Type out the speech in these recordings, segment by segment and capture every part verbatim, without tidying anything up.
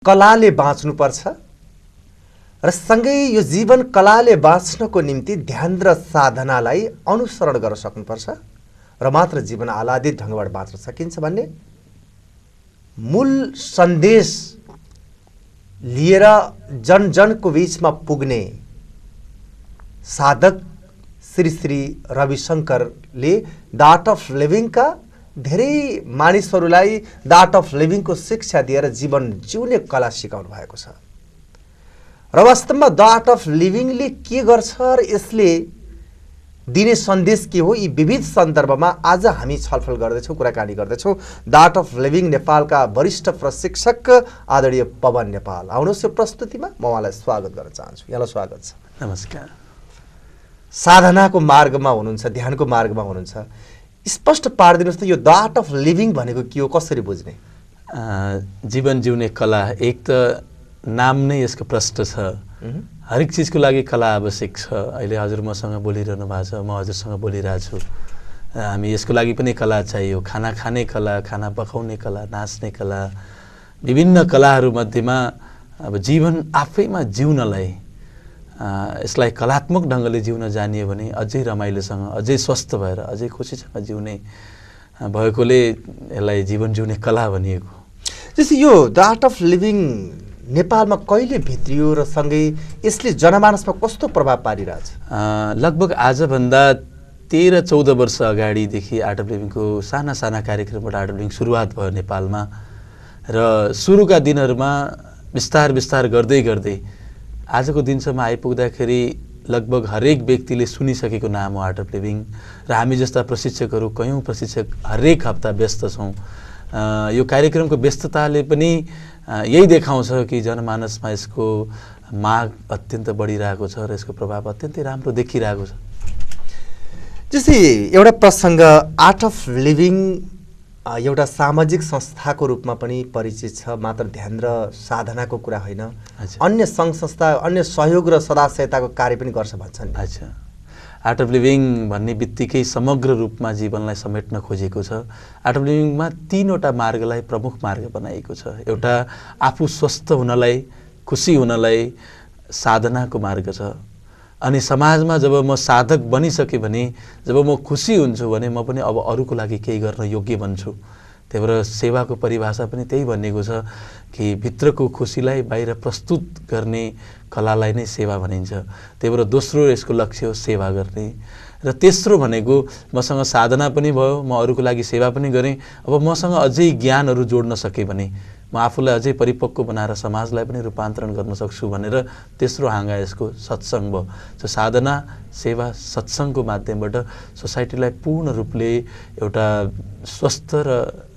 कलाले बाँच्नुपर्छ र सँगै यो जीवन कलाले बाँच्नको निम्ति ध्यान र साधनालाई अनुसरण गर्न सक्नुपर्छ र मात्र जीवन आह्लादित ढङ्गबाट बाँच्न सकिन्छ भन्ने मूल सन्देश लिएर जन जनको बीचमा पुग्ने साधक श्री श्री रविशंकरले द आर्ट अफ लिभिङका धेरै मानिसहरूलाई द आर्ट अफ लिभिङको शिक्षा दिएर जीवन जिउने कला सिकाउनु भएको छ र वास्तवमा द आर्ट अफ लिभिङले के गर्छ र यसले दिने सन्देश के हो, यी विविध सन्दर्भमा आज हामी छलफल गर्दैछौँ, कुराकानी गर्दैछौँ। द आर्ट अफ लिभिङ नेपालका वरिष्ठ प्रशिक्षक आदरणीय पवन नेपाल आउनुहोस् यो प्रस्तुतिमा। म उहाँलाई स्वागत गर्न चाहन्छु। यहाँलाई स्वागत छ। नमस्कार। साधनाको मार्गमा हुनुहुन्छ, ध्यानको मार्गमा हुनुहुन्छ, स्पष्ट पारिदिनुहोस् त यो द आर्ट अफ लिभिङ भनेको के हो, कसरी बुझ्ने? जीवन जिउने कला, एक त नाम नै यसको प्रश्न छ। हरेक चिजको लागि कला आवश्यक छ। अहिले हजुर मसँग बोलिरहनु भएको छ, म हजुरसँग बोलिरहेको छु। हामी यसको लागि पनि कला चाहियो। खाना खाने कला, खाना पकाउने कला, नाच्ने कला, विभिन्न कलाहरू मध्येमा अब जीवन आफैमा जिउनलाई यसलाई कलात्मक ढङ्गले जिउन जानियो भने अझै रमाइलोसँग, अझै स्वस्थ भएर, अझै खुसीसँग जिउने भएकोले यसलाई जीवन जिउने कला भनिएको। जस्तै यो द आर्ट अफ लिभिङ नेपालमा कहिले भित्रियो र सँगै यसले जनमानसमा कस्तो प्रभाव पारिरहेछ? लगभग आजभन्दा तेह्र चौध वर्ष अगाडिदेखि आर्ट अफ लिभिङको साना साना कार्यक्रमबाट आर्ट अफ लिभिङ सुरुवात भयो नेपालमा र सुरुका दिनहरूमा बिस्तार बिस्तार गर्दै गर्दै आजको दिनसम्म आइपुग्दाखेरि लगभग हरेक व्यक्तिले सुनिसकेको नाम हो आर्ट अफ लिभिङ र हामी जस्ता प्रशिक्षकहरू कयौँ प्रशिक्षक हरेक हप्ता व्यस्त छौँ। यो कार्यक्रमको व्यस्तताले पनि यही देखाउँछ कि जनमानसमा यसको माग अत्यन्त बढिरहेको छ र यसको प्रभाव अत्यन्तै राम्रो देखिरहेको छ। जस्तै एउटा प्रसङ्ग, आर्ट अफ लिभिङ एउटा सामाजिक संस्थाको रूपमा पनि परिचित छ, मात्र ध्यान र साधनाको कुरा होइन, अन्य सङ्घ संस्था, अन्य सहयोग र सदाशयताको कार्य पनि गर्छ भन्छन्। अच्छा, आर्ट अफ लिभिङ भन्ने बित्तिकै समग्र रूपमा जीवनलाई समेट्न खोजेको छ। आर्ट अफ लिभिङमा तीनवटा मार्गलाई प्रमुख मार्ग बनाएको छ। एउटा आफू स्वस्थ हुनलाई, खुसी हुनलाई साधनाको मार्ग छ। अनि समाजमा जब म साधक बनिसकेँ भने, जब म खुसी हुन्छु भने म पनि अब अरूको लागि केही गर्न योग्य बन्छु। त्यही भएर सेवाको परिभाषा पनि त्यही भनिएको छ कि भित्रको खुसीलाई बाहिर प्रस्तुत गर्ने कलालाई नै सेवा भनिन्छ। त्यही भएर दोस्रो यसको लक्ष्य हो सेवा गर्ने र तेस्रो भनेको मसँग साधना पनि भयो, म अरूको लागि सेवा पनि गरेँ, अब मसँग अझै ज्ञानहरू जोड्न सकेँ भने म आफूलाई अझै परिपक्व बनाएर समाजलाई पनि रूपान्तरण गर्न सक्छु भनेर तेस्रो हाँगा यसको सत्सङ्ग भयो। सो साधना, सेवा, सत्सङ्गको माध्यमबाट सोसाइटीलाई पूर्ण रूपले एउटा स्वस्थ र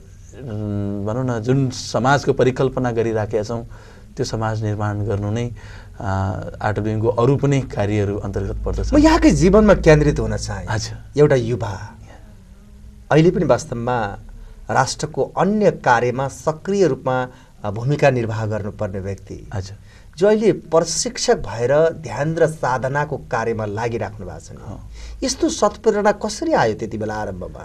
भनौँ न जुन समाजको परिकल्पना गरिराखेका छौँ त्यो समाज निर्माण गर्नु नै आर्ट अफ लिभिङको अरू पनि कार्यहरू अन्तर्गत पर्दछ। म यहाँकै जीवनमा केन्द्रित हुन चाहे। अच्छा, एउटा युवा अहिले पनि वास्तवमा राष्ट्रको अन्य कार्यमा सक्रिय रूपमा भूमिका निर्वाह गर्नुपर्ने व्यक्ति, अच्छा, जो अहिले प्रशिक्षक भएर ध्यान र साधनाको कार्यमा लागिराख्नु भएको छ नि, यस्तो सत्प्रेरणा कसरी आयो त्यति बेला आरम्भमा?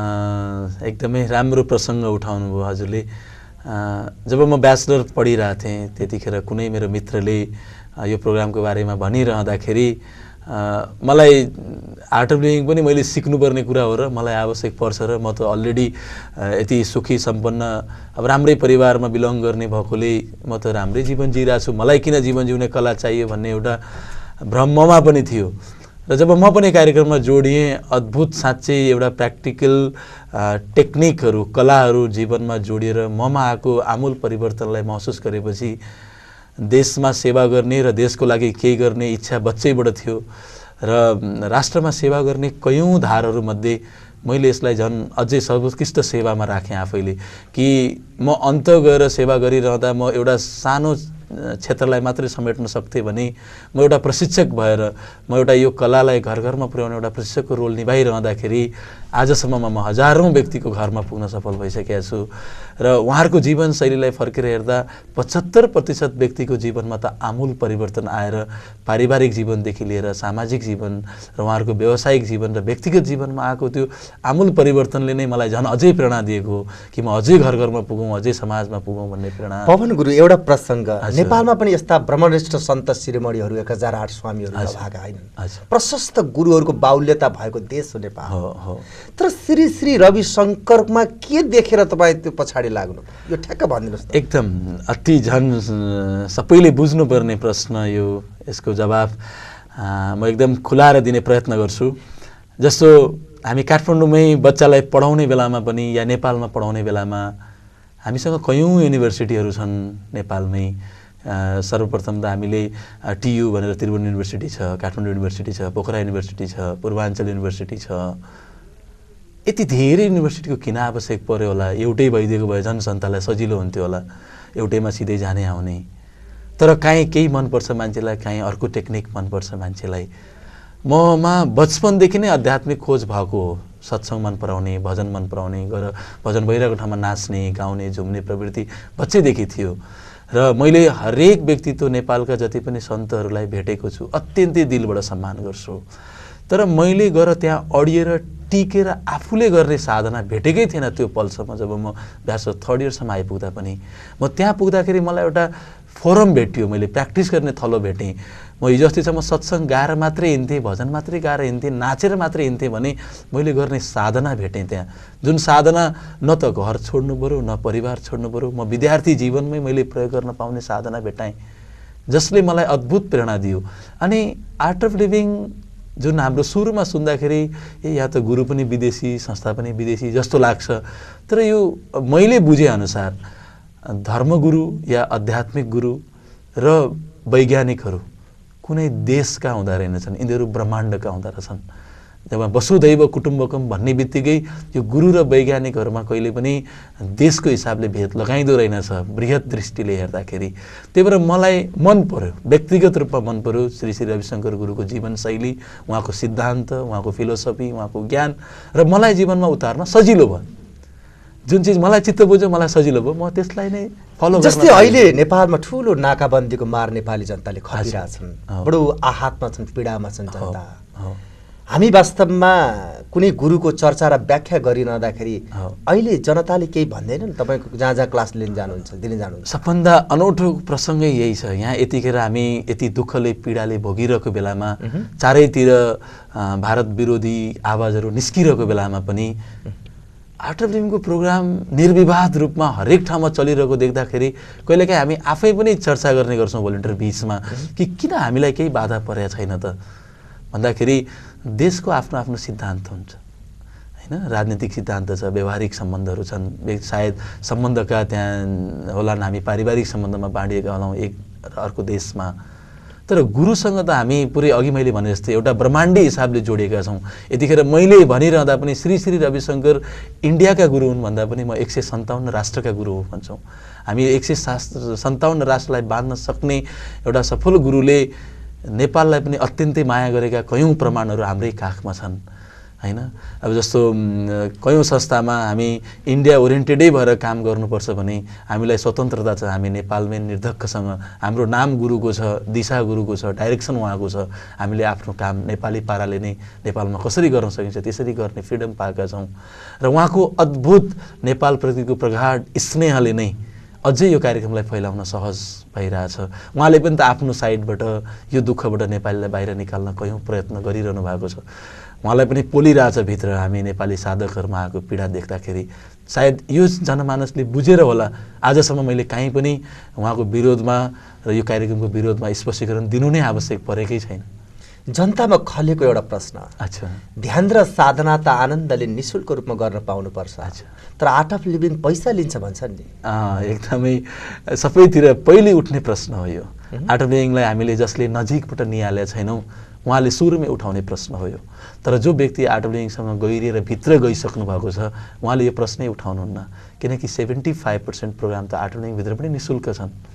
एकदमै राम्रो प्रसङ्ग उठाउनु भयो हजुरले। जब म ब्याचलर पढिरहेको थिएँ त्यतिखेर कुनै मेरो मित्रले यो प्रोग्रामको बारेमा भनिरहँदाखेरि मलाई आर्ट अफ लिभिङ पनि मैले सिक्नुपर्ने कुरा हो र मलाई आवश्यक पर्छ र म त अलरेडी यति सुखी सम्पन्न अब राम्रै परिवारमा बिलङ गर्ने भएकोले म त राम्रै जीवन जिइरहेको छु, मलाई किन जीवन जिउने कला चाहियो भन्ने एउटा भ्रम ममा पनि थियो। र जब म पनि कार्यक्रममा जोडिएँ, अद्भुत साँच्चै एउटा प्र्याक्टिकल टेक्निकहरू, कलाहरू जीवनमा जोडिएर ममा आएको आमूल परिवर्तनलाई महसुस गरेपछि देशमा सेवा गर्ने र देशको लागि केही गर्ने इच्छा बच्चैबाट थियो र राष्ट्रमा सेवा गर्ने कयौँ धारहरूमध्ये मैले यसलाई झन् अझै सर्वोत्कृष्ट सेवामा राखेँ आफैले कि म अन्त गएर सेवा गरिरहँदा म एउटा सानो क्षेत्रलाई मात्रै समेट्न सक्थेँ भने म एउटा प्रशिक्षक भएर म एउटा यो कलालाई घर घरमा पुर्याउने एउटा प्रशिक्षकको रोल निभाइरहँदाखेरि आजसम्ममा म हजारौँ व्यक्तिको घरमा पुग्न सफल भइसकेको छु र उहाँहरूको जीवनशैलीलाई फर्केर हेर्दा पचहत्तर प्रतिशत व्यक्तिको जीवनमा त आमूल परिवर्तन आएर पारिवारिक जीवनदेखि लिएर सामाजिक जीवन र उहाँहरूको व्यावसायिक जीवन र व्यक्तिगत जीवनमा आएको त्यो आमूल परिवर्तनले नै मलाई झन् अझै प्रेरणा दिएको कि म अझै घर घरमा पुगौँ, अझै समाजमा पुगौँ भन्ने प्रेरणा। पवन गुरु, एउटा प्रसङ्ग, नेपालमा पनि यस्ता ब्रह्मनिष्ठ सन्त शिरोमणिहरू एक हजार आठ स्वामीहरू भएका होइनन्। प्रशस्त गुरुहरूको बाहुल्यता भएको देश हो नेपाल। हो हो। तर श्री श्री रविशङ्करमा के देखेर तपाईँ त्यो पछाडि लाग्नु, यो ठ्याक्क भनिदिनुहोस् त। एकदम अति झन् सबैले बुझ्नुपर्ने प्रश्न यो। यसको जवाब म एकदम खुलाएर दिने प्रयत्न गर्छु। जस्तो हामी काठमाडौँमै बच्चालाई पढाउने बेलामा पनि या नेपालमा पढाउने बेलामा हामीसँग कयौँ युनिभर्सिटीहरू छन् नेपालमै। सर्वप्रथम त हामीले टियु भनेर त्रिभुवन युनिभर्सिटी छ, काठमाडौँ युनिभर्सिटी छ, पोखरा युनिभर्सिटी छ, पूर्वाञ्चल युनिभर्सिटी छ। यति धेरै युनिभर्सिटीको किन आवश्यक पर्यो होला? एउटै भइदिएको भए झन् जनतालाई सजिलो हुन्थ्यो होला, एउटैमा सिधै जाने आउने। तर काहीँ केही मनपर्छ मान्छेलाई, काहीँ अर्को टेक्निक मनपर्छ मान्छेलाई। ममा बचपनदेखि नै आध्यात्मिक खोज भएको हो। सत्सङ्ग मन पराउने, भजन मन पराउने, गएर भजन भइरहेको ठाउँमा नाच्ने, गाउने, झुम्ने प्रवृत्ति बच्चैदेखि थियो। र मैले हरेक व्यक्तित्व नेपालका जति पनि सन्तहरूलाई भेटेको छु, अत्यन्तै दिलबाट सम्मान गर्छु। तर मैले गएर त्यहाँ अडिएर टिकेर आफूले गर्ने साधना भेटेकै थिएन त्यो पलसम्म। जब म ब्याचलर थर्ड इयरसम्म आइपुग्दा पनि म त्यहाँ पुग्दाखेरि मलाई एउटा फोरम भेटियो, मैले प्र्याक्टिस गर्ने थलो भेटेँ। म हिजो अस्तिसम्म सत्सङ्ग गाएर मात्रै हिँड्थेँ, भजन मात्रै गाएर हिँड्थेँ, नाचेर मात्रै हिँड्थेँ भने मैले गर्ने साधना भेटेँ त्यहाँ। जुन साधना न त घर छोड्नु पऱ्यो, न परिवार छोड्नु पऱ्यो, म विद्यार्थी जीवनमै मैले प्रयोग गर्न पाउने साधना भेटाएँ, जसले मलाई अद्भुत प्रेरणा दियो। अनि आर्ट अफ लिभिङ जुन हाम्रो सुरुमा सुन्दाखेरि ए या त गुरु पनि विदेशी, संस्था पनि विदेशी जस्तो लाग्छ। तर यो मैले बुझेअनुसार धर्मगुरु या आध्यात्मिक गुरु र वैज्ञानिकहरू कुनै देशका हुँदा रहेनछन्, यिनीहरू ब्रह्माण्डका हुँदो रहेछन्। जब वसुधैव कुटुम्बकम भन्ने बित्तिकै यो गुरु र वैज्ञानिकहरूमा कहिले पनि देशको हिसाबले भेद लगाइँदो रहेनछ बृहत दृष्टिले हेर्दाखेरि। त्यही भएर मलाई मन पर्यो, व्यक्तिगत रूपमा मन पर्यो श्री श्री रविशङ्कर गुरुको जीवनशैली, उहाँको सिद्धान्त, उहाँको फिलोसफी, उहाँको ज्ञान, र मलाई जीवनमा उतार्न सजिलो भयो। जुन चिज मलाई चित्त बुझ्यो, मलाई सजिलो भयो, म त्यसलाई नै फलो गर्न। जस्तै अहिले नेपालमा ठुलो नाकाबन्दीको मार नेपाली जनताले खपिरहेछन्, बडो आहतमा छन्, पीडामा छन् जनता। हामी वास्तवमा कुनै गुरुको चर्चा र व्याख्या गरिरहँदाखेरि अहिले जनताले केही भन्दैनन्? तपाईँको जहाँ जहाँ क्लास लिन जानुहुन्छ, दिन जानुहुन्छ, सबभन्दा अनौठो प्रसङ्गै यही छ। यहाँ यतिखेर हामी यति दुःखले पीडाले भोगिरहेको बेलामा, चारैतिर भारत विरोधी आवाजहरू निस्किरहेको बेलामा पनि आर्ट अफ लिभिङको प्रोग्राम निर्विवाद रूपमा हरेक ठाउँमा चलिरहेको देख्दाखेरि कहिलेकाहीँ हामी आफै पनि चर्चा गर्ने गर्छौँ भोलिन्टियर बिचमा कि किन हामीलाई केही बाधा परेको छैन त भन्दाखेरि देशको आफ्नो आफ्नो सिद्धान्त हुन्छ हैन। राजनीतिक सिद्धान्त छ, व्यवहारिक सम्बन्धहरू छन्, सायद सम्बन्धका त्यहाँ होलान्, हामी पारिवारिक सम्बन्धमा बाँडिएका होलाौँ एक अर्को देशमा। तर गुरुसँग त हामी पुरै अघि मैले भने जस्तै एउटा ब्रह्माण्डी हिसाबले जोडिएका छौँ। यतिखेर मैले भनिरहँदा पनि श्री श्री रविशङ्कर इन्डियाका गुरु हुन् भन्दा पनि म एक सय सन्ताउन्न राष्ट्रका गुरु हो भन्छौँ। हामी एक सय शास्त्र सन्ताउन्न राष्ट्रलाई बाँध्न सक्ने एउटा सफल गुरुले नेपाललाई पनि अत्यन्तै माया गरेका कयौँ प्रमाणहरू हाम्रै काखमा छन् हैन। अब जस्तो कयौँ संस्थामा हामी इन्डिया ओरिएन्टेडै भएर काम गर्नुपर्छ भने हामीलाई स्वतन्त्रता छ। हामी नेपालमै निर्धक्कसँग हाम्रो नाम गुरुको छ, दिशा गुरुको छ, डाइरेक्सन उहाँको छ। हामीले आफ्नो काम नेपाली पाराले नै नेपालमा कसरी गर्न सकिन्छ त्यसरी गर्ने फ्रिडम पाएका छौँ। र उहाँको अद्भुत नेपालप्रतिको प्रगाढ स्नेहले नै अझै यो कार्यक्रमलाई फैलाउन सहज भइरहेछ। उहाँले पनि त आफ्नो साइडबाट यो दुःखबाट नेपालीलाई बाहिर निकाल्न कयौँ प्रयत्न गरिरहनु भएको छ। उहाँलाई पनि पोलिरहेछ भित्र हामी नेपाली साधकहरूमा आएको पीडा देख्दाखेरि। सायद यो जनमानसले बुझेर होला आजसम्म मैले काहीँ पनि उहाँको विरोधमा र यो कार्यक्रमको विरोधमा स्पष्टीकरण दिनु नै आवश्यक परेकै छैन। जनतामा खलेको एउटा प्रश्न, अच्छा, ध्यान र साधना त आनन्दले निःशुल्क रूपमा गर्न पाउनुपर्छ, अच्छा, तर आर्ट अफ लिभिङ पैसा लिन्छ भन्छन् नि। एकदमै सबैतिर पहिले उठ्ने प्रश्न हो यो। आर्ट अफ लिभिङलाई हामीले जसले नजिकबाट निहालेका छैनौँ उहाँले सुरुमै उठाउने प्रश्न हो यो। तर जो व्यक्ति आर्ट अफ लिभिङसँग गहिरिएर भित्र गइसक्नु भएको छ उहाँले यो प्रश्नै उठाउनुहुन्न, किनकि सेभेन्टी फाइभ पर्सेन्ट प्रोग्राम त आर्ट अफ लिभिङभित्र पनि निःशुल्क छन्।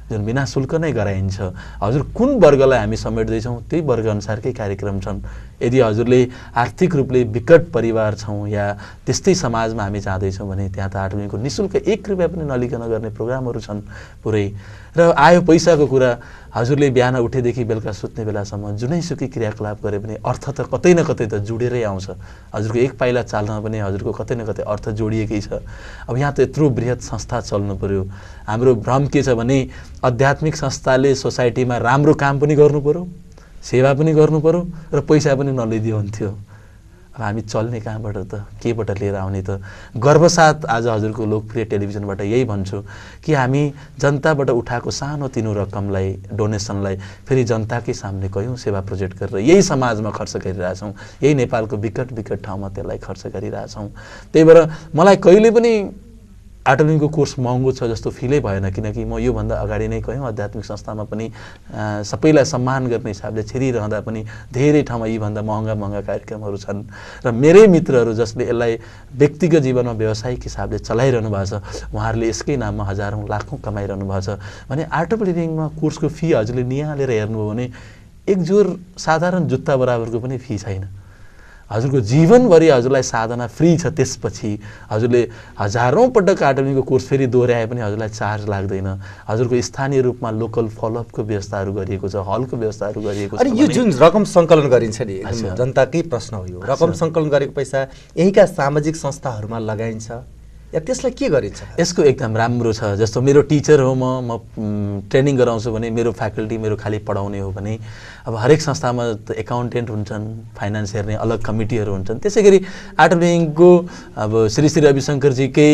जुन बिना शुल्क नै गराइन्छ। हजुर कुन वर्गलाई हामी समेट्दैछौँ त्यही वर्ग अनुसारकै कार्यक्रम छन्। यदि हजुरले आर्थिक रूपले विकट परिवार छौँ या त्यस्तै समाजमा हामी जाँदैछौँ भने त्यहाँ त आठवटा निःशुल्क एक रुपियाँ पनि नलिकन गर्ने प्रोग्रामहरू छन् पुरै। र आयो पैसाको कुरा, हजुरले बिहान उठेदेखि बेलुका सुत्ने बेलासम्म जुनैसुकै क्रियाकलाप गरे पनि अर्थ त कतै न कतै त जोडेरै आउँछ। हजुरको एक पाइला चाल्न पनि हजुरको कतै न कतै अर्थ जोडिएकै छ। अब यहाँ त यत्रो बृहत संस्था चल्नु पर्यो। हाम्रो भ्रम के छ भने आध्यात्मिक संस्थाले सोसाइटीमा राम्रो काम पनि गर्नु पर्यो, सेवा पनि गर्नु पर्यो र पैसा पनि नलिदियो हुन्थ्यो। अब हामी चल्ने कहाँबाट त, केबाट लिएर आउने त? गर्वसाथ आज हजुरको लोकप्रिय टेलिभिजनबाट यही भन्छु कि हामी जनताबाट उठाएको सानो तिनो रकमलाई, डोनेसनलाई फेरि जनताकै सामने कयौँ सेवा प्रोजेक्ट गरेर यही समाजमा खर्च गरिरहेछौँ। यही नेपालको विकट विकट ठाउँमा त्यसलाई खर्च गरिरहेछौँ। त्यही भएर मलाई कहिले पनि आठवटाको कोर्स महँगो छ जस्तो फिलै भएन, किनकि म योभन्दा अगाडि नै कयौँ आध्यात्मिक संस्थामा पनि सबैलाई सम्मान गर्ने हिसाबले छिरिरहँदा पनि धेरै ठाउँमा यीभन्दा महँगा महँगा कार्यक्रमहरू छन्। र मेरै मित्रहरू जसले यसलाई व्यक्तिगत जीवनमा व्यावसायिक हिसाबले चलाइरहनु भएको छ, उहाँहरूले यसकै नाममा हजारौँ लाखौँ कमाइरहनु भएको छ भने आर्ट अफ लिभिङमा कोर्सको फी हजुरले निहालेर हेर्नुभयो भने एक जोर साधारण जुत्ता बराबरको पनि फी छैन। हजुरको जीवनभरि हजुरलाई साधना फ्री छ। त्यसपछि हजुरले हजारौँ पटक आर्टको कोर्स फेरि दोहोऱ्याए पनि हजुरलाई चार्ज लाग्दैन। हजुरको स्थानीय रूपमा लोकल फलोअपको व्यवस्थाहरू गरिएको छ, हलको व्यवस्थाहरू गरिएको छ। अनि यो जुन रकम सङ्कलन गरिन्छ नि, जनताकै प्रश्न हो यो, रकम सङ्कलन गरेको पैसा यहीँका सामाजिक संस्थाहरूमा लगाइन्छ या त्यसलाई के गरिन्छ? यसको एकदम राम्रो छ। जस्तो मेरो टिचर हो, म म ट्रेनिङ गराउँछु भने मेरो फ्याकल्टी मेरो खालि पढाउने हो भने अब हरेक संस्थामा त एकाउन्टेन्ट हुन्छन्, फाइनेन्स हेर्ने अलग कमिटीहरू हुन्छन्। त्यसै गरी आर्ट अफ लिभिङको अब श्री श्री रविशङ्करजीकै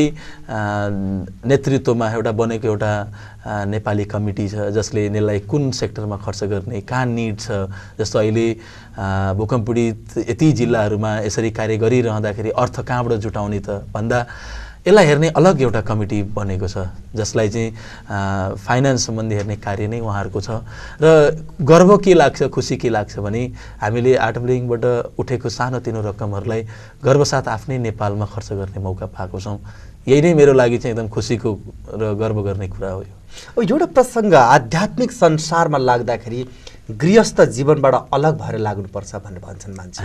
नेतृत्वमा एउटा बनेको एउटा नेपाली कमिटी छ जसले यसलाई कुन सेक्टरमा खर्च गर्ने, कहाँ निड छ। जस्तो अहिले भूकम्प पीडित यति जिल्लाहरूमा यसरी कार्य गरिरहँदाखेरि अर्थ कहाँबाट जुटाउने त भन्दा यसलाई हेर्ने अलग एउटा कमिटी बनेको छ जसलाई चाहिँ फाइनेन्स सम्बन्धी हेर्ने कार्य नै उहाँहरूको छ। र गर्व के लाग्छ, खुसी के लाग्छ भने हामीले आर्ट अफ लिभिङबाट उठेको सानोतिनो रकमहरूलाई गर्वसाथ आफ्नै नेपालमा खर्च गर्ने मौका पाएको छौँ। यही नै मेरो लागि चाहिँ एकदम खुसीको र गर्व गर्ने कुरा हो। यो एउटा प्रसङ्ग आध्यात्मिक संसारमा लाग्दाखेरि गृहस्थ जीवनबाट अलग भएर लाग्नुपर्छ भनेर भन्छन् मान्छे।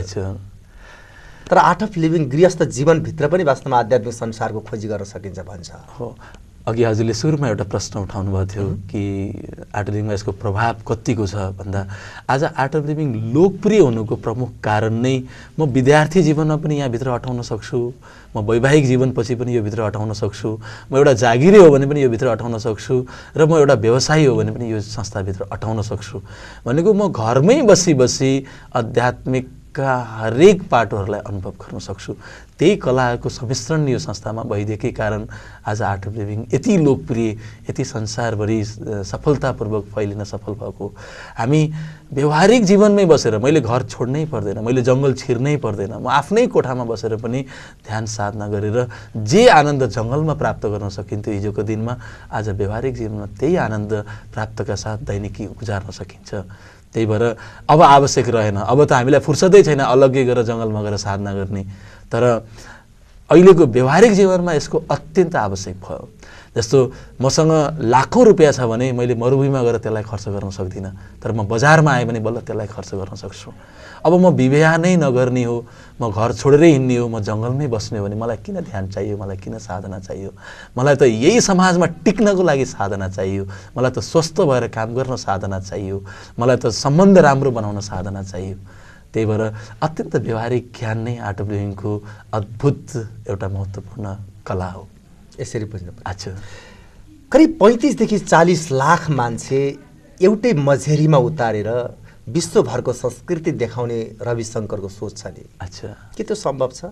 तर आर्ट अफ लिभिङ गृहस्थ जीवनभित्र पनि वास्तवमा आध्यात्मिक संसारको खोजी गर्न सकिन्छ भन्छ। हो, अघि हजुरले सुरुमा एउटा प्रश्न उठाउनु भएको थियो कि आर्ट अफ लिभिङमा यसको प्रभाव कतिको छ भन्दा आज आर्ट अफ लिभिङ लोकप्रिय हुनुको प्रमुख कारण नै म विद्यार्थी जीवनमा पनि यहाँभित्र अटाउन सक्छु, म वैवाहिक जीवनपछि पनि यो भित्र अटाउन सक्छु, म एउटा जागिरी हो भने पनि यो भित्र अटाउन सक्छु, र म एउटा व्यवसायी हो भने पनि यो संस्थाभित्र अटाउन सक्छु। भनेको म घरमै बसी बसी आध्यात्मिक का हरेक पाटोहरूलाई अनुभव गर्न सक्छु। त्यही कलाको सम्मिश्रण यो संस्थामा भइदिएकै कारण आज आर्ट अफ लिभिङ यति लोकप्रिय, यति संसारभरि सफलतापूर्वक फैलिन सफल भएको। हामी व्यवहारिक जीवनमै बसेर, मैले घर छोड्नै पर्दैन, मैले जङ्गल छिर्नै पर्दैन, म आफ्नै कोठामा बसेर पनि ध्यान साधना गरेर जे आनन्द जङ्गलमा प्राप्त गर्न सकिन्थ्यो हिजोको दिनमा, आज व्यवहारिक जीवनमा त्यही आनन्द प्राप्तका साथ दैनिकी गुजार्न सकिन्छ। त्यही भएर अब आवश्यक रहेन, अब त हामीलाई फुर्सदै छैन अलग्गै गरेर जङ्गलमा गएर साधना गर्ने। तर अहिलेको व्यवहारिक जीवनमा यसको अत्यन्त आवश्यक भयो। जस्तो मसँग लाखौँ रुपियाँ छ भने मैले मरुभूमिमा गएर त्यसलाई खर्च गर्न सक्दिनँ, तर म बजारमा आएँ भने बल्ल त्यसलाई खर्च गर्न सक्छु। अब म विवाह नै नगर्ने हो, म घर छोडेरै हिँड्ने हो, म जङ्गलमै बस्ने हो भने मलाई किन ध्यान चाहियो, मलाई किन साधना चाहियो? मलाई त यही समाजमा टिक्नको लागि साधना चाहियो, मलाई त स्वस्थ भएर काम गर्न साधना चाहियो, मलाई त सम्बन्ध राम्रो बनाउन साधना चाहियो। त्यही भएर अत्यन्त व्यवहारिक ज्ञान नै आर्ट अफ लिभिङको अद्भुत एउटा महत्त्वपूर्ण कला हो। यसरी बुझ्नु पर्छ। अच्छा, करिब पैँतिसदेखि चालिस लाख मान्छे एउटै मझेरीमा उतारेर विश्वभरको संस्कृति देखाउने रविशङ्करको सोच छ नि। अच्छा, के त्यो सम्भव छ?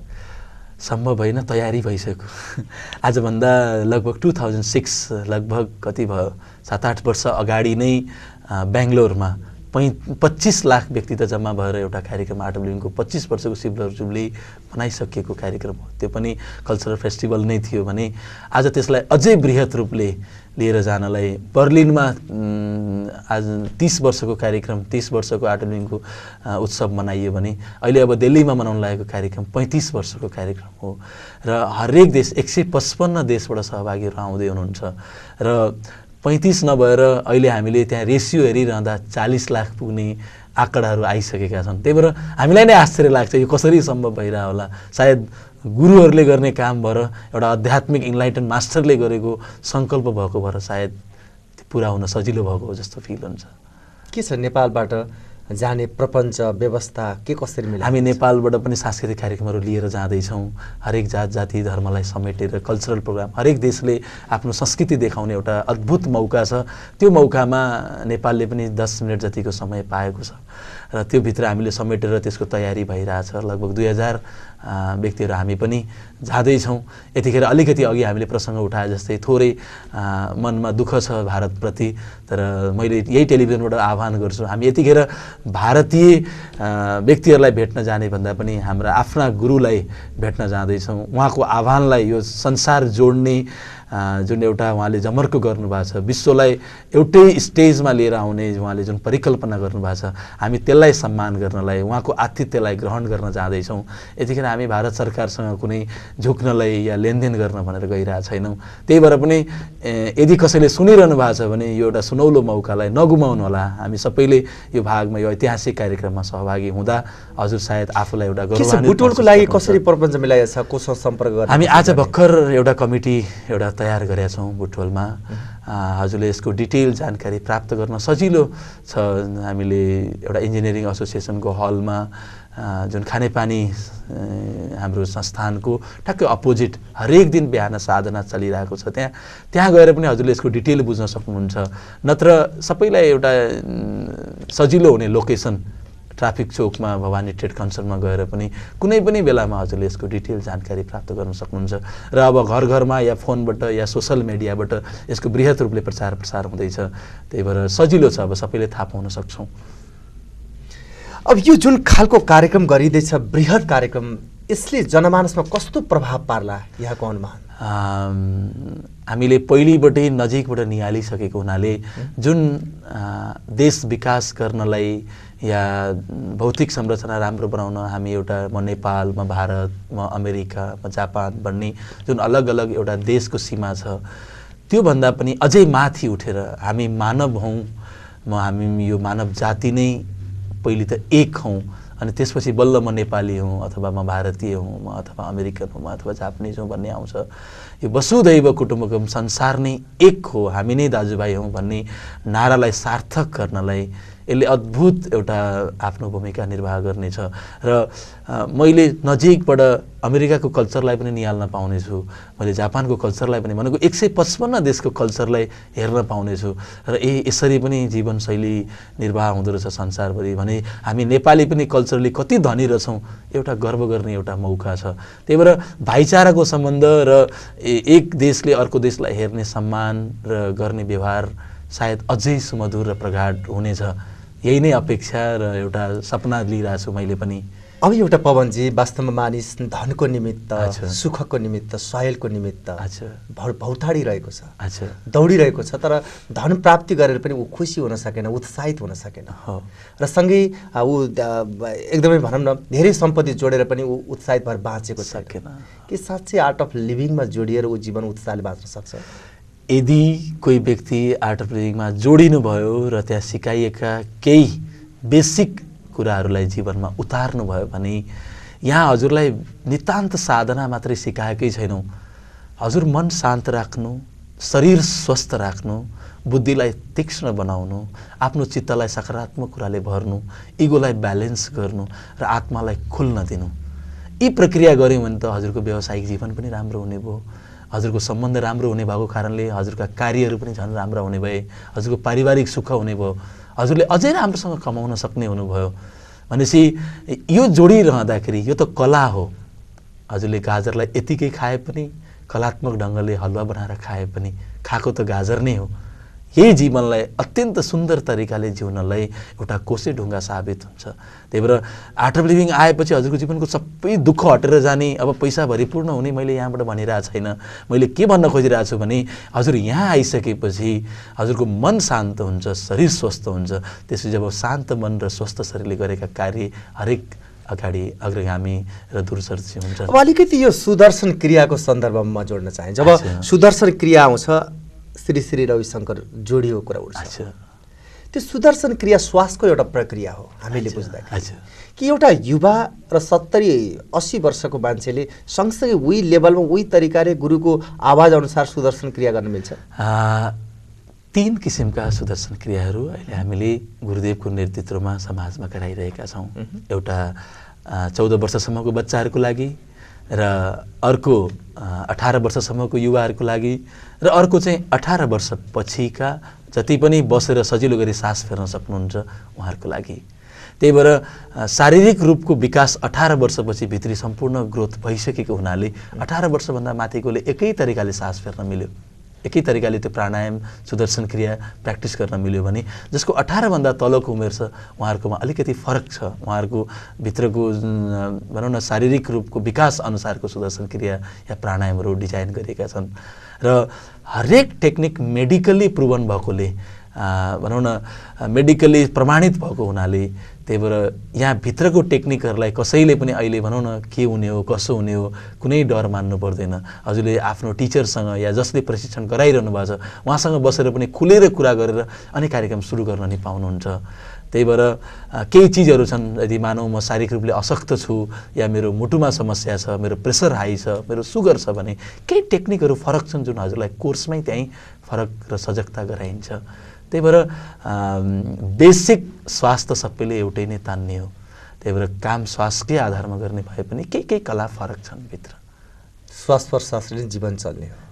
सम्भव होइन, तयारी भइसक्यो। आजभन्दा लगभग टु थाउजन्ड सिक्स लगभग कति भयो, सात आठ वर्ष अगाडि नै बेङ्गलोरमा पै पच्चिस लाख व्यक्ति त जम्मा भएर एउटा कार्यक्रम आर्ट अफ लिभिङको पच्चिस वर्षको सिल्भर जुब्ली बनाइसकेको कार्यक्रम हो। त्यो पनि कल्चरल फेस्टिभल नै थियो भने आज त्यसलाई अझै बृहत रूपले लिएर जानलाई बर्लिनमा आज तीस वर्षको कार्यक्रम, तीस वर्षको आर्ट अफ लिभिङको उत्सव मनाइयो भने अहिले अब दिल्लीमा मनाउन लागेको कार्यक्रम पैँतिस वर्षको कार्यक्रम हो। र हरेक देश एक सय पचपन्न देशबाट सहभागीहरू आउँदै हुनुहुन्छ। र पैँतिस नभएर अहिले हामीले त्यहाँ रेसियो हेरिरहँदा चालिस लाख पुग्ने आँकडाहरू आइसकेका छन्। त्यही भएर हामीलाई नै आश्चर्य लाग्छ यो कसरी सम्भव भइरह होला। सायद गुरुहरूले गर्ने काम भएर, एउटा आध्यात्मिक इन्लाइटन मास्टरले गरेको सङ्कल्प भएको भएर सायद पुरा हुन सजिलो भएको हो जस्तो फिल हुन्छ। के छ नेपालबाट जाने प्रपञ्च व्यवस्था के कसरी मिल्छ? हामी नेपालबाट पनि सांस्कृतिक कार्यक्रमहरू लिएर जाँदैछौँ। हरेक जात जाति धर्मलाई समेटेर कल्चरल प्रोग्राम, हरेक देशले आफ्नो संस्कृति देखाउने एउटा अद्भुत मौका छ। त्यो मौकामा नेपालले पनि दस मिनट जतिको समय पाएको छ र त्यो भित्र हामीले समेटेर त्यसको तयारी भइरहेछ। लगभग दुई हजार व्यक्तिहरू हामी पनि जाँदैछौँ। यतिखेर अलिकति अघि हामीले प्रसङ्ग उठाए जस्तै थोरै मनमा दुःख छ भारतप्रति, तर मैले यही टेलिभिजनबाट आह्वान गर्छु, हामी यतिखेर भारतीय व्यक्तिहरूलाई भेट्न जाने भन्दा पनि हाम्रा आफ्ना गुरुलाई भेट्न जाँदैछौँ। उहाँको आह्वानलाई, यो संसार जोड्ने जुन एउटा उहाँले जमर्को गर्नुभएको छ, विश्वलाई एउटै स्टेजमा लिएर आउने उहाँले जुन परिकल्पना गर्नुभएको छ, हामी त्यसलाई सम्मान गर्नलाई, उहाँको आतिथ्यलाई ग्रहण गर्न जाँदैछौँ। यतिखेर हामी भारत सरकारसँग कुनै झुक्नलाई या लेनदेन गर्न भनेर गइरहेको छैनौँ। त्यही भएर पनि यदि कसैले सुनिरहनु भएको छ भने यो एउटा सुनौलो मौकालाई नगुमाउनु होला। हामी सबैले यो भागमा, यो ऐतिहासिक कार्यक्रममा सहभागी हुँदा हजुर सायद आफूलाई एउटा गौरवान्वित। बुटवलको लागि कसरी प्रपञ्च मिलाएको छ, कोसँग सम्पर्क गर्ने? हामी आज भर्खर एउटा कमिटी एउटा तयार गरेका छौँ बुटवलमा। हजुरले यसको डिटेल जानकारी प्राप्त गर्न सजिलो छ। हामीले एउटा इन्जिनियरिङ एसोसिएसनको हलमा जुन खानेपानी हाम्रो संस्थानको ठ्याक्कै अपोजिट हरेक दिन बिहान साधना चलिरहेको छ, त्यहाँ त्यहाँ गएर पनि हजुरले यसको डिटेल बुझ्न सक्नुहुन्छ। नत्र सबैलाई एउटा सजिलो हुने लोकेसन ट्राफिक चौकमा भवानी ट्रेड कन्सर्टमा गएर पनि कुनै पनि बेलामा हजुरले यसको डिटेल जानकारी प्राप्त गर्न सक्नुहुन्छ। र अब घर घरमा या फोनबाट या सोसल मिडियाबाट यसको बृहत रूपले प्रचार प्रसार हुँदैछ। त्यही भएर सजिलो छ, अब सबैले थाहा पाउन सक्छौँ। अब यो जुन खालको कार्यक्रम गरिँदैछ, बृहत कार्यक्रम, यसले जनमानसमा कस्तो प्रभाव पार्ला यहाँको अनुमान? हामीले पहिलेबाटै नजिकबाट निहालिसकेको हुनाले जुन देश विकास गर्नलाई या भौतिक संरचना राम्रो बनाउन हामी एउटा म नेपाल, म भारत, म अमेरिका, म जापान भन्ने जुन अलग अलग एउटा देशको सीमा छ, त्योभन्दा पनि अझै माथि उठेर हामी मानव हौँ, म हामी यो मानव जाति नै पहिले त एक हौँ, अनि त्यसपछि बल्ल म नेपाली हुँ अथवा म भारतीय हुँ, म अथवा अमेरिकन हुँ, अथवा जापानिज हुँ भन्ने आउँछ। यो वसुधैव कुटुम्बकम, संसार नै एक हो, हामी नै दाजुभाइ हौँ भन्ने नारालाई सार्थक गर्नलाई यसले अद्भुत एउटा आफ्नो भूमिका निर्वाह गर्नेछ। र मैले नजिकबाट अमेरिकाको कल्चरलाई पनि निहाल्न पाउनेछु, मैले जापानको कल्चरलाई पनि, भनेको एक सय पचपन्न देशको कल्चरलाई हेर्न पाउनेछु। र ए यसरी पनि जीवनशैली निर्वाह हुँदो रहेछ संसारभरि भने हामी नेपाली पनि कल्चरली कति धनी रहेछौँ, एउटा गर्व गर्ने एउटा मौका छ। त्यही भएर भाइचाराको सम्बन्ध र एक देशले अर्को देशलाई हेर्ने सम्मान र गर्ने व्यवहार सायद अझै सुमधुर र प्रगाढ हुनेछ। यही नै अपेक्षा र एउटा सपना लिइरहेको छु मैले पनि। अब एउटा पवनजी, वास्तवमा मानिस धनको निमित्त, सुखको निमित्त, स्वायलको निमित्त भौताडी रहेको छ, दौडिरहेको छ, तर धन प्राप्ति गरेर पनि ऊ खुसी हुन सकेन, उत्साहित हुन सकेन। र सँगै ऊ एकदमै भनौँ न धेरै सम्पत्ति जोडेर पनि ऊ उत्साहित भएर बाँचेको छैन। के साँच्चै आर्ट अफ लिभिङमा जोडिएर ऊ जीवन उत्साहले बाँच्न सक्छ? यदि कोही व्यक्ति आर्ट अफ लिभिङमा जोडिनु भयो र त्यहाँ सिकाइएका केही बेसिक कुराहरूलाई जीवनमा उतार्नु भयो भने यहाँ हजुरलाई नितान्त साधना मात्रै सिकाएकै छैनौँ, हजुर मन शान्त राख्नु, शरीर स्वस्थ राख्नु, बुद्धिलाई तीक्ष्ण बनाउनु, आफ्नो चित्तलाई सकारात्मक कुराले भर्नु, इगोलाई ब्यालेन्स गर्नु र आत्मालाई खुल्न दिनु, यी प्रक्रिया गऱ्यौँ भने त हजुरको व्यावसायिक जीवन पनि राम्रो हुने भयो, हजुरको सम्बन्ध राम्रो हुने भएको कारणले हजुरका कार्यहरू पनि झन् राम्रा हुने भए, हजुरको पारिवारिक सुख हुने भयो, हजुरले अझै राम्रोसँग कमाउन सक्ने हुनुभयो। भनेपछि यो जोडिरहँदाखेरि यो त कला हो। हजुरले गाजरलाई यतिकै खाए पनि, कलात्मक ढङ्गले हलुवा बनाएर खाए पनि खाएको त गाजर नै हो। यही जीवनलाई अत्यन्त सुन्दर तरिकाले जिउनलाई एउटा कोसे ढुङ्गा साबित हुन्छ। त्यही भएर आर्ट अफ लिभिङ आएपछि हजुरको जीवनको सबै दुःख हटेर जाने, अब पैसा भरिपूर्ण हुने मैले यहाँबाट भनिरहेको छैन। मैले के भन्न खोजिरहेको छु भने हजुर यहाँ आइसकेपछि हजुरको मन शान्त हुन्छ, शरीर स्वस्थ हुन्छ। त्यसपछि जब शान्त मन र स्वस्थ शरीरले गरेका कार्य हरेक अगाडि अग्रगामी र दूरदर्शी हुन्छ। अब अलिकति यो सुदर्शन क्रियाको सन्दर्भमा म जोड्न चाहे। जब सुदर्शन क्रिया आउँछ, श्री श्री रविशंकर जोडिएको कुरा उठ्छ। अच्छा। त्यो सुदर्शन क्रिया श्वासको एउटा प्रक्रिया हो हामीले बुझ्दाखेरि। अच्छा। कि एउटा युवा र सत्तरी अस्सी वर्षको मान्छेले सँगसँगै उही लेभलमा उही तरिकाले गुरुको आवाज अनुसार सुदर्शन क्रिया गर्न मिल्छ? तीन किसिमका सुदर्शन क्रियाहरू अहिले हामीले गुरुदेवको नेतृत्वमा समाजमा गराइरहेका छौँ। एउटा चौध वर्षसम्मको बच्चाहरूको लागि, र अर्को अठार वर्षसम्मको युवाहरूको लागि, र अर्को चाहिँ अठार वर्ष पछिका जति पनि बसेर सजिलो गरी सास फेर्न सक्नुहुन्छ उहाँहरूको लागि। त्यही भएर शारीरिक रूपको विकास अठार वर्षपछि भित्री सम्पूर्ण ग्रोथ भइसकेको हुनाले अठार वर्षभन्दा माथिकोले एकै तरिकाले सास फेर्न मिल्यो, एकै तरिकाले त्यो प्राणायाम सुदर्शन क्रिया प्र्याक्टिस गर्न मिल्यो भने जसको अठारभन्दा तलको उमेर छ उहाँहरूकोमा अलिकति फरक छ। उहाँहरूको भित्रको भनौँ न शारीरिक रूपको विकास अनुसारको सुदर्शन क्रिया या प्राणायामहरू डिजाइन गरिएका छन् र हरेक टेक्निक मेडिकल्ली प्रुभन भएकोले, भनौँ न मेडिकल्ली प्रमाणित भएको हुनाले, त्यही भएर यहाँ भित्रको टेक्निकहरूलाई कसैले पनि अहिले भनौँ न के हुने हो कसो हुने हो कुनै डर मान्नु पर्दैन। हजुरले आफ्नो टिचरसँग या जसले प्रशिक्षण गराइरहनु भएको छ उहाँसँग बसेर पनि खुलेर कुरा गरेर अनेक कार्यक्रम सुरु गर्न नि पाउनुहुन्छ। त्यही भएर केही चिजहरू छन्, यदि मानौँ म शारीरिक रूपले अशक्त छु या मेरो मुटुमा समस्या छ, मेरो प्रेसर हाई छ, मेरो सुगर छ भने केही टेक्निकहरू फरक छन् जुन हजुरलाई कोर्समै त्यहीँ फरक र सजगता गराइन्छ। त्यही भएर बेसिक स्वास्थ्य सबैले एउटै नै तान्ने हो। त्यही भएर काम श्वासकै आधारमा गर्ने भए पनि केही केही कला फरक छन् भित्र। श्वास प्रश्वासले जीवन चल्ने हो,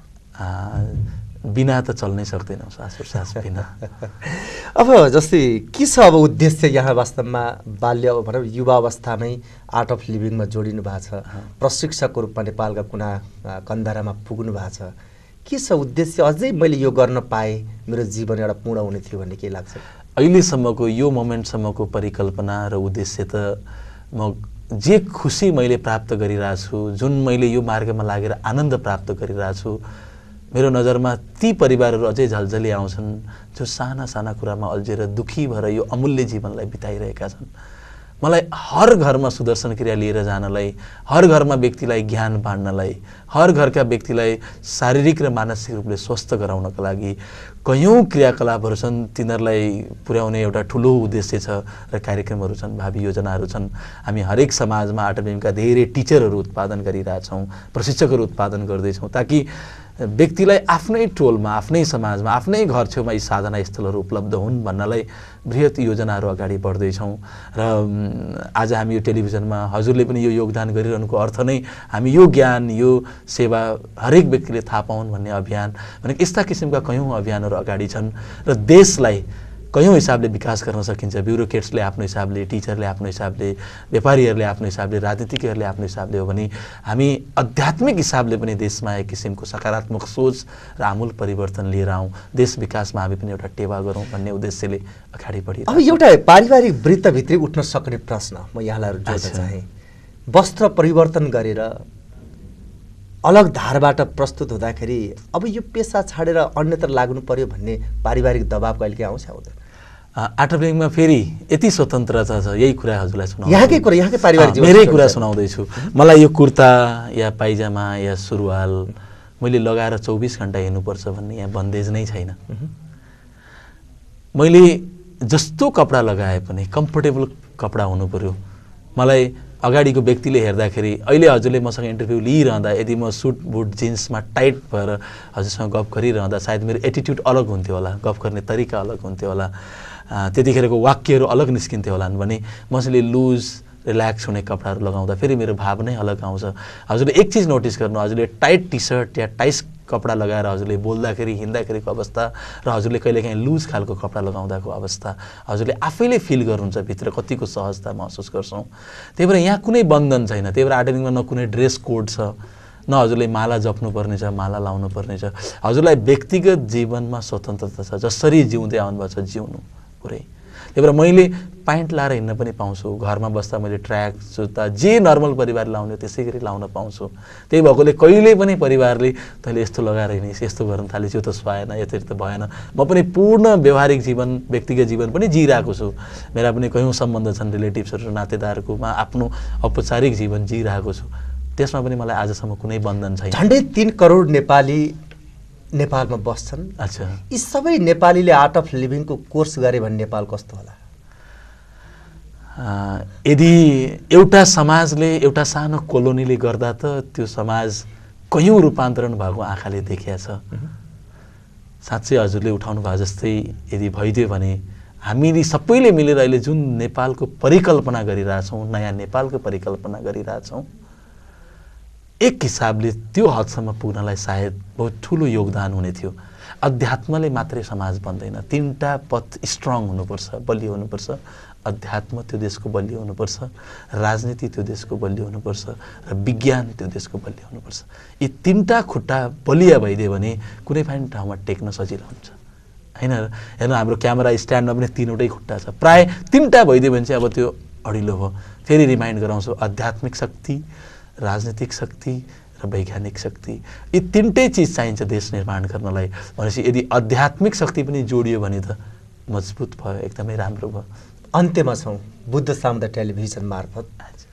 बिना त चल्नै सक्दैनौँ श्वास प्रश्वास बिना। अब जस्तै के छ अब उद्देश्य यहाँ वास्तवमा बाल्य भनौँ युवा अवस्थामै आर्ट अफ लिभिङमा जोडिनु भएको छ, प्रशिक्षकको रूपमा नेपालका कुना कन्दारामा पुग्नु भएको छ। के छ उद्देश्य? अझै मैले यो गर्न पाएँ मेरो जीवन एउटा पूर्ण हुने थियो भन्ने के लाग्छ? अहिलेसम्मको यो मोमेन्टसम्मको परिकल्पना र उद्देश्य त म जे खुसी मैले प्राप्त गरिरहेको छु, जुन मैले यो मार्गमा लागेर आनन्द प्राप्त गरिरहेको छु, मेरो नजरमा ती परिवारहरू अझै झल्झली आउँछन् जो साना साना कुरामा अल्झेर दुखी भएर यो अमूल्य जीवनलाई बिताइरहेका छन्। मलाई हर घरमा सुदर्शन क्रिया लिएर जानलाई, हर घरमा व्यक्तिलाई ज्ञान बाँड्नलाई, हर घरका व्यक्तिलाई शारीरिक र मानसिक रूपले स्वस्थ गराउनका लागि कयौँ क्रियाकलापहरू छन्। तिनीहरूलाई पुर्याउने एउटा ठुलो उद्देश्य छ र कार्यक्रमहरू छन्, भावी योजनाहरू छन्। हामी हरेक समाजमा आर्ट अफ लिभिङका धेरै टिचरहरू उत्पादन गरिरहेछौँ, प्रशिक्षकहरू उत्पादन गर्दैछौँ, ताकि व्यक्तिलाई आफ्नै टोलमा, आफ्नै समाजमा, आफ्नै घर छेउमा यी साधना स्थलहरू उपलब्ध हुन् भन्नलाई बृहत योजनाहरू अगाडि बढ्दैछौँ। र आज हामी यो टेलिभिजनमा हजुरले पनि यो योगदान गरिरहनुको अर्थ नै हामी यो ज्ञान, यो सेवा हरेक व्यक्तिले थाहा पाउन् भन्ने अभियान भने यस्ता किसिमका कयौँ अभियानहरू अगाडि छन् र देशलाई कयौँ हिसाबले विकास गर्न सकिन्छ। ब्युरोक्रेट्सले आफ्नो हिसाबले, टिचरले आफ्नो हिसाबले, व्यापारीहरूले आफ्नो हिसाबले, राजनीतिज्ञहरूले आफ्नो हिसाबले हो भने हामी आध्यात्मिक हिसाबले पनि देशमा एक किसिमको सकारात्मक सोच र आमूल परिवर्तन लिएर आउँ, देश विकासमा हामी पनि एउटा टेवा गरौँ भन्ने उद्देश्यले अगाडि बढी। अब एउटा पारिवारिक वृत्तभित्रै उठ्न सक्ने प्रश्न म यहाँलाई जोड्न चाहेँ। वस्त्र परिवर्तन गरेर अलग धारबाट प्रस्तुत हुँदाखेरि अब यो पेसा छाडेर अन्यत्र लाग्नु पर्यो भन्ने पारिवारिक दबाब कहिलेकाहीँ आउँछ आउँदैन? आर्ट अफ लिभिङमा फेरि यति स्वतन्त्रता छ, यही कुरा हजुरलाई सुनाउँछु। यहाँकै कुरा, यहाँकै पारिवारिक जीवन मेरै कुरा सुनाउँदैछु। मलाई यो कुर्ता या पाइजामा या सुरुवाल मैले लगाएर चौबिस घन्टा हिँड्नुपर्छ भन्ने यहाँ बन्देज नै छैन। मैले जस्तो कपडा लगाए पनि कम्फर्टेबल कपडा हुनु पर्यो। मलाई अगाडिको व्यक्तिले हेर्दाखेरि अहिले हजुरले मसँग इन्टरभ्यू लिइरहँदा यदि म सुट बुट जिन्समा टाइट भएर हजुरसँग गफ गरिरहँदा सायद मेरो एटिट्युड अलग हुन्थ्यो होला, गफ गर्ने तरिका अलग हुन्थ्यो होला, त्यतिखेरको वाक्यहरू अलग निस्किन्थ्यो होला भने मसले लुज रिल्याक्स हुने कपडाहरू लगाउँदा फेरि मेरो भाव नै अलग आउँछ। हजुरले एक चिज नोटिस गर्नु, हजुरले टाइट टी सर्ट या टाइट कपडा लगाएर हजुरले बोल्दाखेरि हिँड्दाखेरिको अवस्था र हजुरले कहिलेकाहीँ लुज खालको कपडा लगाउँदाको अवस्था हजुरले आफैले फिल गर्नुहुन्छ, भित्र कतिको सहजता महसुस गर्छौँ। त्यही भएर यहाँ कुनै बन्धन छैन। त्यही भएर आर्ट अफ लिभिङमा न कुनै ड्रेस कोड छ, न हजुरले माला जप्नुपर्ने छ, माला लाउनु पर्ने छ। हजुरलाई व्यक्तिगत जीवनमा स्वतन्त्रता छ, जसरी जिउँदै आउनुभएको छ जिउनु पुरै। त्यही भएर मैले प्यान्ट लाएर हिँड्न पनि पाउँछु, घरमा बस्दा मैले ट्र्याक जुत्ता जे नर्मल परिवार लाउने त्यसै गरी लाउन पाउँछु। त्यही भएकोले कहिले पनि परिवारले तैँले यस्तो लगाएर हिँडिस्, यस्तो गर्न थालेस्, यो त सुहाएन, यसरी त भएन। म पनि पूर्ण व्यवहारिक जीवन, व्यक्तिगत जीवन पनि जिइरहेको छु। मेरा पनि कयौँ सम्बन्ध छन् रिलेटिभ्सहरू, नातेदारकोमा आफ्नो औपचारिक जीवन जिइरहेको छु। त्यसमा पनि मलाई आजसम्म कुनै बन्धन छैन। झन्डै तीन करोड नेपाली नेपालमा बस्छन्। अच्छा, यी सबै नेपालीले आर्ट अफ लिभिङको कोर्स गरे भने नेपाल कस्तो होला? यदि एउटा समाजले एउटा सानो कोलोनीले गर्दा त त्यो समाज कयौँ रूपान्तरण भएको आँखाले देखिया छ। साँच्चै हजुरले उठाउनु भयो जस्तै यदि भइदियो भने हामीले सबैले मिलेर अहिले जुन नेपालको परिकल्पना गरिरहेछौँ, नयाँ नेपालको परिकल्पना गरिरहेछौँ, एक हिसाबले त्यो हदसम्म पुग्नलाई सायद बहुत ठुलो योगदान हुने थियो। अध्यात्मले मात्रै समाज बन्दैन, तिनवटा पथ स्ट्रङ हुनुपर्छ, बलियो हुनुपर्छ। अध्यात्म त्यो देशको बलियो हुनुपर्छ, राजनीति त्यो देशको बलियो हुनुपर्छ र विज्ञान त्यो देशको बलियो हुनुपर्छ। यी तिनवटा खुट्टा बलिया भइदियो भने कुनै पनि ठाउँमा टेक्न सजिलो हुन्छ, होइन? हेर्नु, हाम्रो क्यामेरा स्ट्यान्डमा पनि तिनवटै खुट्टा छ, प्राय तिनवटा भइदियो भने चाहिँ अब त्यो अडिलो भयो। फेरि रिमाइन्ड गराउँछु, आध्यात्मिक शक्ति, राजनीतिक शक्ति र वैज्ञानिक शक्ति, यी तिनटै चिज चाहिन्छ देश निर्माण गर्नलाई। भनेपछि यदि आध्यात्मिक शक्ति पनि जोडियो भने त मजबुत भयो, एकदमै राम्रो भयो। अन्त्यमा छौँ, बुद्ध सामुदायिक टेलिभिजन मार्फत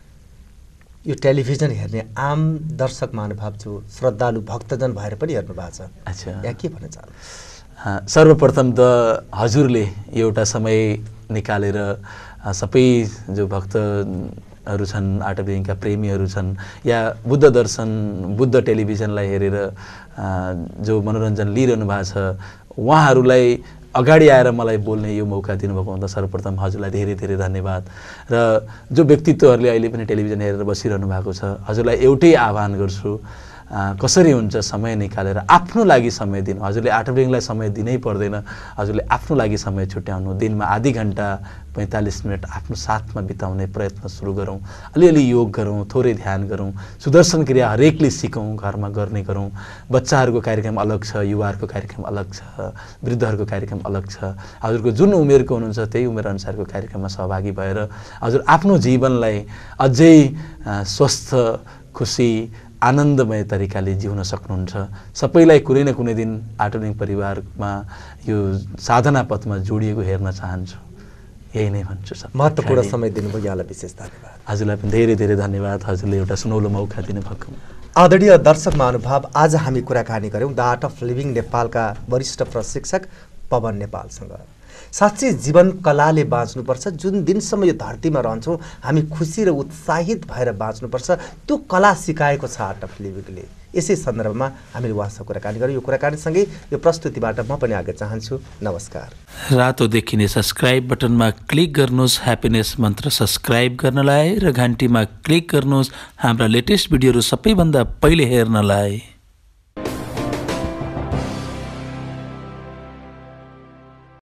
यो टेलिभिजन हेर्ने आम दर्शक महानुभाव जो श्रद्धालु भक्तजन भएर पनि हेर्नु भएको छ, अच्छा, यहाँ के भन्न चाहनु? सर्वप्रथम त हजुरले एउटा समय निकालेर सबै जो भक्तहरू छन्, आर्ट अफ लिभिङका प्रेमीहरू छन्, या बुद्ध दर्शन, बुद्ध टेलिभिजनलाई हेरेर जो मनोरञ्जन लिइरहनु भएको छ, उहाँहरूलाई अगाडि आएर मलाई बोल्ने यो मौका दिनुभएको हुँदा सर्वप्रथम हजुरलाई धेरै धेरै धन्यवाद। र जो व्यक्तित्वहरूले अहिले पनि टेलिभिजन हेरेर बसिरहनु भएको छ, हजुरलाई एउटै आह्वान गर्छु, कसरी हुन्छ समय निकालेर आफ्नो लागि समय दिनु। हजुरले आर्ट अफ लिभिङलाई समय दिनै पर्दैन, हजुरले आफ्नो लागि समय छुट्याउनु। दिनमा आधी घन्टा पैँतालिस मिनट आफ्नो साथमा बिताउने प्रयत्न सुरु गरौँ। अलिअलि योग गरौँ, थोरै ध्यान गरौँ, सुदर्शन क्रिया हरेकले सिकौँ, घरमा गर्ने गरौँ। बच्चाहरूको कार्यक्रम अलग छ, युवाहरूको कार्यक्रम अलग छ, वृद्धहरूको कार्यक्रम अलग छ। हजुरको जुन उमेरको हुनुहुन्छ त्यही उमेरअनुसारको कार्यक्रममा सहभागी भएर हजुर आफ्नो जीवनलाई अझै स्वस्थ, खुसी, आनन्दमय तरिकाले जिउन सक्नुहुन्छ। सबैलाई कुनै न कुनै दिन आर्ट अफ लिभिङ परिवारमा यो साधना पथमा जोडिएको हेर्न चाहन्छु, यही नै भन्छु। सब महत्त्वपूर्ण समय दिनुभयो, यहाँलाई विशेष धन्यवाद। हजुरलाई पनि धेरै धेरै धन्यवाद, हजुरले एउटा सुनौलो मौका दिनुभएको। आदरणीय दर्शक महानुभाव, आज हामी कुराकानी गऱ्यौँ द आर्ट अफ लिभिङ नेपालका वरिष्ठ प्रशिक्षक पवन नेपालसँग। साँच्चै जीवन कलाले बाँच्नुपर्छ। जुन दिनसम्म यो धरतीमा रहन्छौँ हामी खुसी र उत्साहित भएर बाँच्नुपर्छ, त्यो कला सिकाएको छ आर्ट अफ लिभिङले। यसै सन्दर्भमा हामीले उहाँसँग कुराकानी गऱ्यौँ। यो कुराकानीसँगै यो प्रस्तुतिबाट म पनि आगे चाहन्छु। नमस्कार। रातो देखिने सब्सक्राइब बटनमा क्लिक गर्नुहोस् ह्याप्पिनेस मन्त्र सब्सक्राइब गर्नलाई, र घन्टीमा क्लिक गर्नुहोस् हाम्रा लेटेस्ट भिडियोहरू सबैभन्दा पहिले हेर्नलाई।